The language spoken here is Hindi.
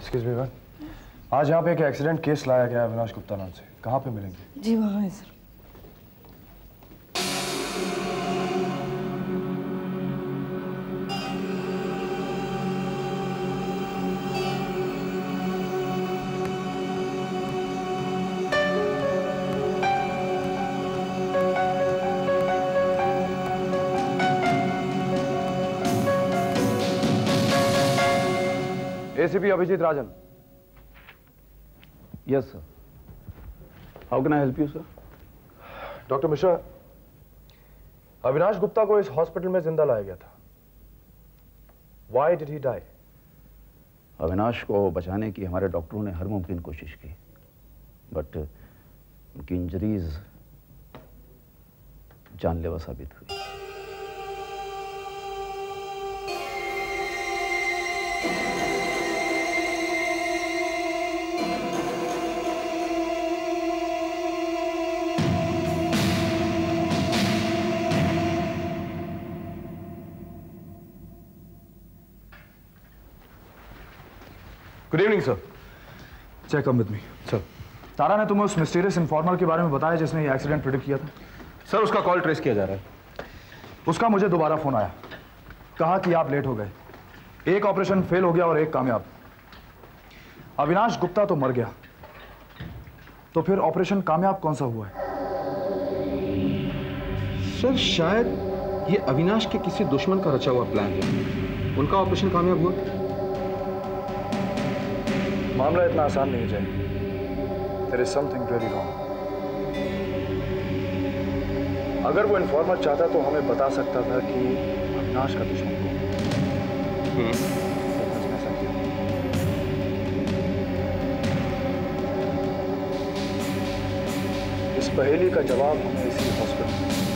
एक्सक्यूज मी मैम, आज यहाँ पे एक एक्सीडेंट केस लाया गया है अविनाश गुप्ता नाम से। कहाँ पे मिलेंगे? जी वहाँ है sir. ACP Abhijeet Rajan. Yes sir, how can I help you sir? Doctor Mishra, Avinash Gupta को इस हॉस्पिटल में जिंदा लाया गया था। Why did he die? Avinash को बचाने की हमारे डॉक्टरों ने हर मुमकिन कोशिश की, बट उनकी इंजरीज जानलेवा साबित हुई। Good evening sir. Check come with me sir. Tara ने तुम्हें उस मिस्टीरियस इन्फॉर्मर के बारे में बताया जिसने ये एक्सीडेंट प्रेडिक्ट किया था? सर उसका कॉल ट्रेस किया जा रहा है। उसका मुझे दोबारा फोन आया, कहा कि आप लेट हो गए, एक ऑपरेशन फेल हो गया और एक कामयाब। अविनाश गुप्ता तो मर गया, तो फिर ऑपरेशन कामयाब कौन सा हुआ है? सर शायद ये अविनाश के किसी दुश्मन का रचा हुआ प्लान है। उनका ऑपरेशन कामयाब हुआ। मामला इतना आसान नहीं है। There is something really wrong. अगर वो इन्फॉर्मर चाहता तो हमें बता सकता था कि अविनाश का दुश्मन कौन है। ऐसा क्यों? इस पहेली का जवाब हमें इसी हॉस्पिटल में